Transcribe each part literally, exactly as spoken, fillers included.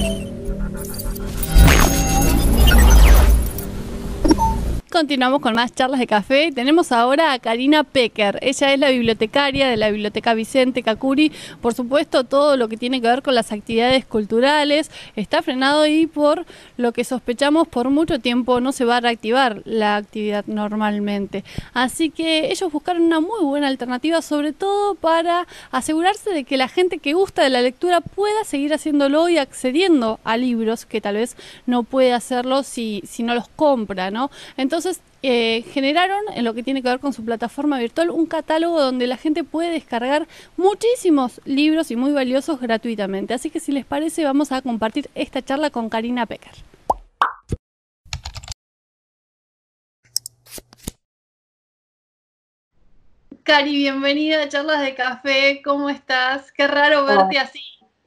Continuamos con más charlas de café. Tenemos ahora a Karina Pecker. Ella es la bibliotecaria de la Biblioteca Vicente Cacuri. Por supuesto, todo lo que tiene que ver con las actividades culturales está frenado y por lo que sospechamos por mucho tiempo no se va a reactivar la actividad normalmente. Así que ellos buscaron una muy buena alternativa, sobre todo para asegurarse de que la gente que gusta de la lectura pueda seguir haciéndolo y accediendo a libros que tal vez no puede hacerlo si, si no los compra, ¿no? Entonces, Eh, generaron, en lo que tiene que ver con su plataforma virtual, un catálogo donde la gente puede descargar muchísimos libros y muy valiosos gratuitamente. Así que si les parece, vamos a compartir esta charla con Karina Pecker. Cari, bienvenida a Charlas de Café. ¿Cómo estás? Qué raro verte oh. así.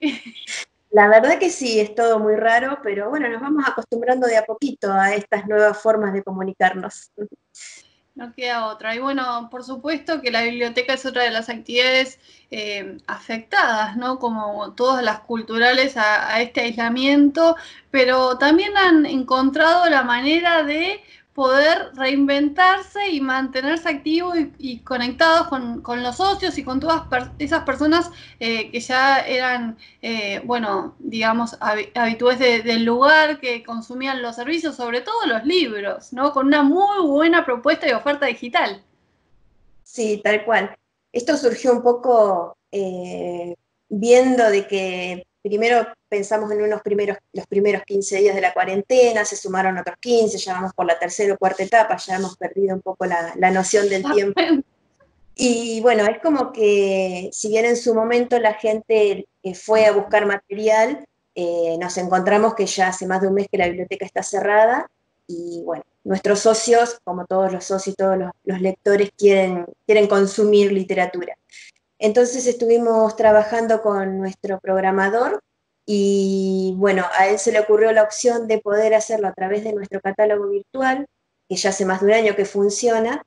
La verdad que sí, es todo muy raro, pero bueno, nos vamos acostumbrando de a poquito a estas nuevas formas de comunicarnos. No queda otra. Y bueno, por supuesto que la biblioteca es otra de las actividades eh, afectadas, ¿no? Como todas las culturales a, a este aislamiento, pero también han encontrado la manera de poder reinventarse y mantenerse activos y, y conectados con, con los socios y con todas per esas personas eh, que ya eran, eh, bueno, digamos, habituales de, del lugar, que consumían los servicios, sobre todo los libros, ¿no? Con una muy buena propuesta y oferta digital. Sí, tal cual. Esto surgió un poco eh, viendo de que primero pensamos en unos primeros, los primeros quince días de la cuarentena, se sumaron otros quince, ya vamos por la tercera o cuarta etapa, ya hemos perdido un poco la, la noción del tiempo. Y bueno, es como que si bien en su momento la gente eh, fue a buscar material, eh, nos encontramos que ya hace más de un mes que la biblioteca está cerrada y bueno, nuestros socios, como todos los socios y todos los, los lectores, quieren, quieren consumir literatura. Entonces estuvimos trabajando con nuestro programador y bueno, a él se le ocurrió la opción de poder hacerlo a través de nuestro catálogo virtual, que ya hace más de un año que funciona,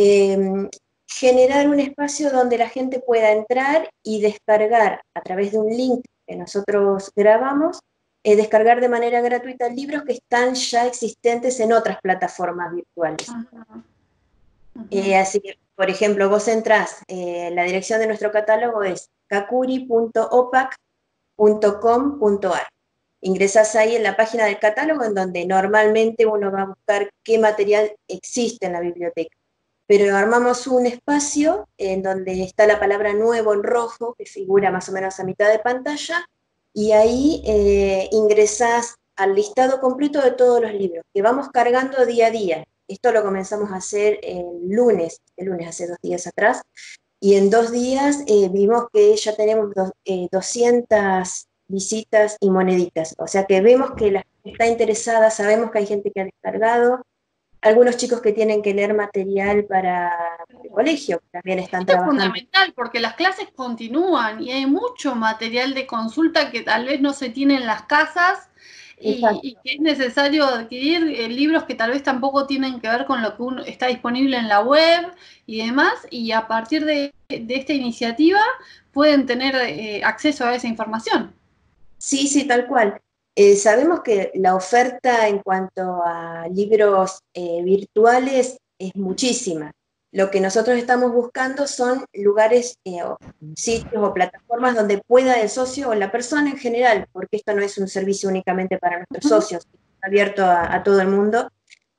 eh, generar un espacio donde la gente pueda entrar y descargar a través de un link que nosotros grabamos, eh, descargar de manera gratuita libros que están ya existentes en otras plataformas virtuales. Uh-huh. Uh-huh. Eh, así que, por ejemplo, vos entrás, eh, la dirección de nuestro catálogo es cacuri punto opac punto com punto ar. Ingresás ahí en la página del catálogo en donde normalmente uno va a buscar qué material existe en la biblioteca. Pero armamos un espacio en donde está la palabra nuevo en rojo, que figura más o menos a mitad de pantalla, y ahí eh, ingresás al listado completo de todos los libros, que vamos cargando día a día. Esto lo comenzamos a hacer el lunes, el lunes hace dos días atrás, y en dos días eh, vimos que ya tenemos dos, eh, doscientas visitas y moneditas, o sea que vemos que la gente está interesada, sabemos que hay gente que ha descargado, algunos chicos que tienen que leer material para el colegio, que también están Esto trabajando. Es fundamental porque las clases continúan y hay mucho material de consulta que tal vez no se tiene en las casas y, y que es necesario adquirir eh, libros que tal vez tampoco tienen que ver con lo que uno está disponible en la web y demás, y a partir de, de esta iniciativa pueden tener eh, acceso a esa información. Sí, sí, tal cual. Eh, sabemos que la oferta en cuanto a libros eh, virtuales es muchísima. Lo que nosotros estamos buscando son lugares, eh, o sitios o plataformas donde pueda el socio o la persona en general, porque esto no es un servicio únicamente para nuestros uh-huh. socios, es abierto a, a todo el mundo.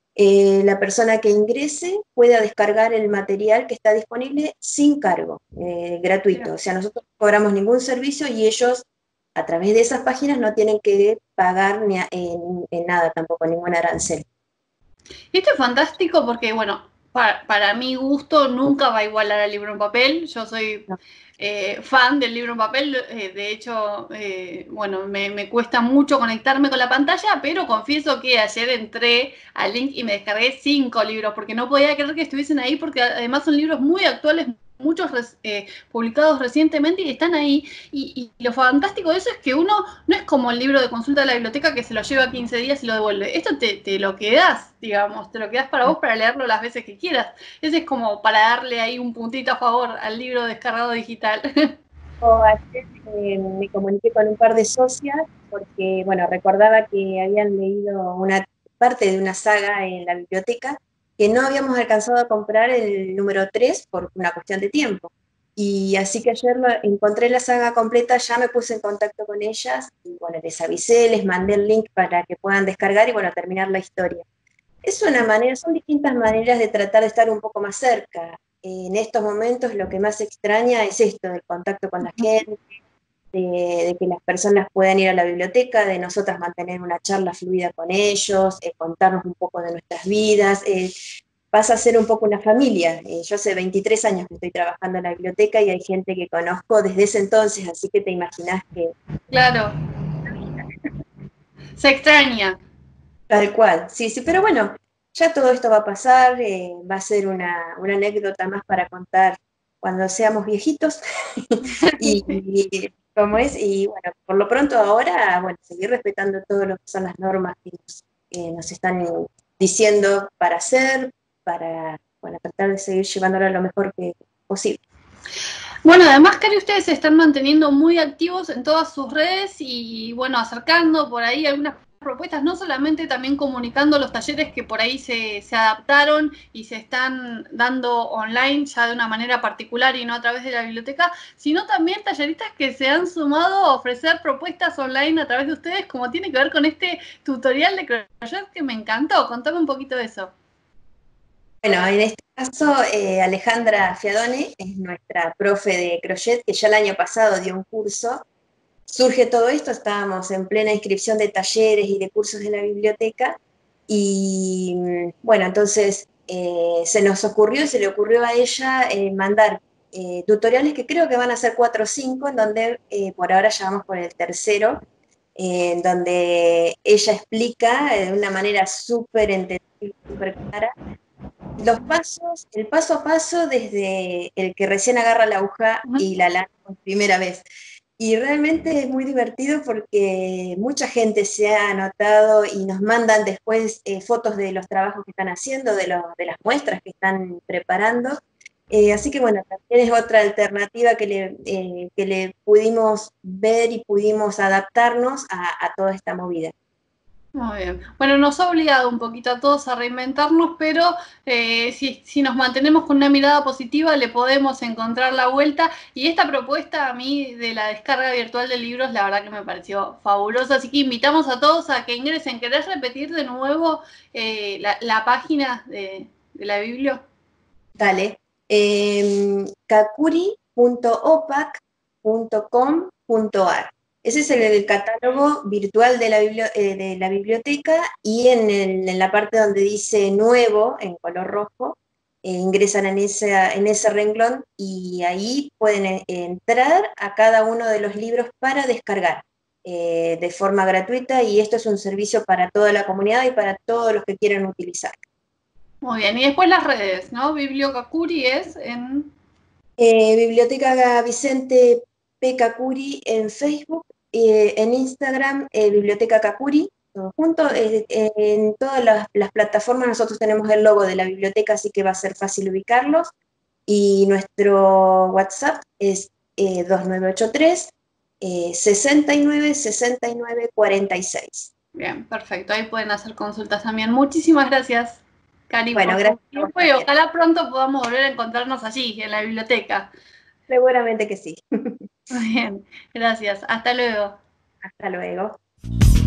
Eh, la persona que ingrese pueda descargar el material que está disponible sin cargo, eh, gratuito. O sea, nosotros no cobramos ningún servicio y ellos a través de esas páginas no tienen que pagar ni a, en, en nada tampoco, ningún arancel. Esto es fantástico porque, bueno, para, para mi gusto nunca va a igualar al libro en papel. Yo soy no. eh, fan del libro en papel, eh, de hecho, eh, bueno, me, me cuesta mucho conectarme con la pantalla, pero confieso que ayer entré al link y me descargué cinco libros porque no podía creer que estuviesen ahí, porque además son libros muy actuales, muchos eh, publicados recientemente y están ahí, y, y lo fantástico de eso es que uno no es como el libro de consulta de la biblioteca que se lo lleva quince días y lo devuelve. Esto te, te lo quedás, digamos, te lo quedás para vos para leerlo las veces que quieras. Ese es como para darle ahí un puntito a favor al libro descargado digital. O ayer eh, me comuniqué con un par de socias porque, bueno, recordaba que habían leído una parte de una saga en la biblioteca que no habíamos alcanzado a comprar el número tres por una cuestión de tiempo. Y así que ayer lo- encontré la saga completa, ya me puse en contacto con ellas y, bueno, les avisé, les mandé el link para que puedan descargar y, bueno, terminar la historia. Es una manera, son distintas maneras de tratar de estar un poco más cerca. En estos momentos lo que más extraña es esto, del contacto con la gente, de, de que las personas puedan ir a la biblioteca, de nosotras mantener una charla fluida con ellos, eh, contarnos un poco de nuestras vidas. Eh, pasa a ser un poco una familia. Eh, yo hace veintitrés años que estoy trabajando en la biblioteca y hay gente que conozco desde ese entonces, así que te imaginas que... Claro, se extraña. Tal cual, sí, sí, pero bueno, ya todo esto va a pasar, eh, va a ser una, una anécdota más para contar cuando seamos viejitos. y, y como es, y bueno, por lo pronto ahora, bueno, seguir respetando todo lo que son las normas que nos, que nos están diciendo para hacer, para, bueno, tratar de seguir llevándolo lo mejor que posible. Bueno, además, Cari, ustedes se están manteniendo muy activos en todas sus redes y, bueno, acercando por ahí algunas propuestas, no solamente también comunicando los talleres que por ahí se, se adaptaron y se están dando online ya de una manera particular y no a través de la biblioteca, sino también talleristas que se han sumado a ofrecer propuestas online a través de ustedes, como tiene que ver con este tutorial de crochet que me encantó. Contame un poquito de eso. Bueno, en este caso, eh, Alejandra Fiadone es nuestra profe de crochet, que ya el año pasado dio un curso. Surge todo esto, estábamos en plena inscripción de talleres y de cursos de la biblioteca, y bueno, entonces eh, se nos ocurrió y se le ocurrió a ella eh, mandar eh, tutoriales que creo que van a ser cuatro o cinco, en donde eh, por ahora ya vamos por el tercero, eh, en donde ella explica eh, de una manera súper entendible, súper clara, los pasos, el paso a paso desde el que recién agarra la aguja y la lana por primera vez. Y realmente es muy divertido porque mucha gente se ha anotado y nos mandan después eh, fotos de los trabajos que están haciendo, de, lo, de las muestras que están preparando. Eh, así que bueno, también es otra alternativa que le, eh, que le pudimos ver y pudimos adaptarnos a, a toda esta movida. Muy bien. Bueno, nos ha obligado un poquito a todos a reinventarnos, pero eh, si, si nos mantenemos con una mirada positiva, le podemos encontrar la vuelta. Y esta propuesta a mí de la descarga virtual de libros, la verdad que me pareció fabulosa. Así que invitamos a todos a que ingresen. ¿Querés repetir de nuevo eh, la, la página de, de la Biblia? Dale. Eh, kakuri punto opac punto com punto ar. Ese es el, el catálogo virtual de la, bibli- eh, de la biblioteca, y en, el- en la parte donde dice nuevo, en color rojo, eh, ingresan en, esa, en ese renglón y ahí pueden eh, entrar a cada uno de los libros para descargar eh, de forma gratuita, y esto es un servicio para toda la comunidad y para todos los que quieran utilizar. Muy bien. Y después las redes, ¿no? Bibliocacuri es en... Eh, Biblioteca Vicente P. Kakuri en Facebook, eh, en Instagram, eh, Biblioteca Kakuri, todo junto. Eh, eh, en todas las, las plataformas nosotros tenemos el logo de la biblioteca, así que va a ser fácil ubicarlos. Y nuestro WhatsApp es eh, dos nueve ocho tres, eh, sesenta y nueve, sesenta y nueve, cuarenta y seis. Bien, perfecto. Ahí pueden hacer consultas también. Muchísimas gracias, Cari, Bueno, por tu gracias a vos tiempo y también. ojalá pronto podamos volver a encontrarnos allí, en la biblioteca. Seguramente que sí. Muy bien, gracias. Hasta luego. Hasta luego.